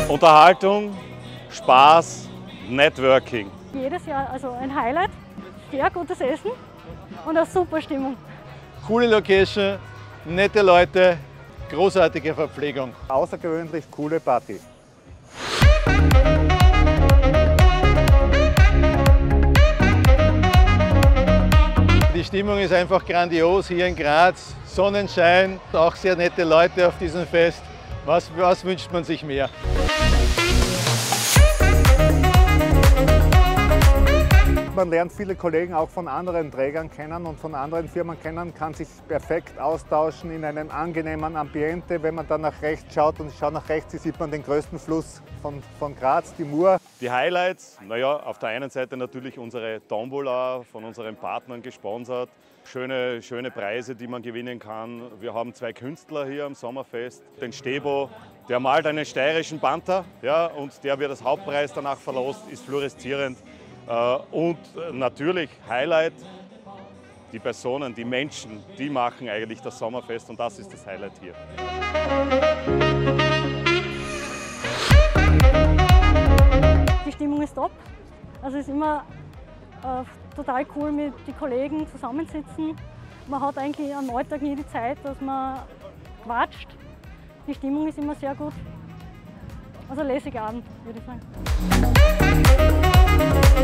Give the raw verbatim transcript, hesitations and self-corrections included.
Unterhaltung, Spaß, Networking. Jedes Jahr also ein Highlight, sehr gutes Essen und eine super Stimmung. Coole Location, nette Leute, großartige Verpflegung. Außergewöhnlich coole Party. Die Stimmung ist einfach grandios hier in Graz. Sonnenschein, auch sehr nette Leute auf diesem Fest. Was, was wünscht man sich mehr? Man lernt viele Kollegen auch von anderen Trägern kennen und von anderen Firmen kennen, kann sich perfekt austauschen in einem angenehmen Ambiente. Wenn man dann nach rechts schaut und schaut nach rechts, sieht man den größten Fluss von, von Graz, die Mur. Die Highlights, naja, auf der einen Seite natürlich unsere Tombola von unseren Partnern gesponsert. Schöne, schöne Preise, die man gewinnen kann. Wir haben zwei Künstler hier am Sommerfest. Den Stebo, der malt einen steirischen Panther, ja, und der wird als Hauptpreis danach verlost, ist fluoreszierend. Und natürlich Highlight, die Personen, die Menschen, die machen eigentlich das Sommerfest und das ist das Highlight hier. Die Stimmung ist top. Also es ist immer äh, total cool, mit den Kollegen zusammensitzen. Man hat eigentlich am Alltag nie die Zeit, dass man quatscht. Die Stimmung ist immer sehr gut. Also lässiger Abend, würde ich sagen.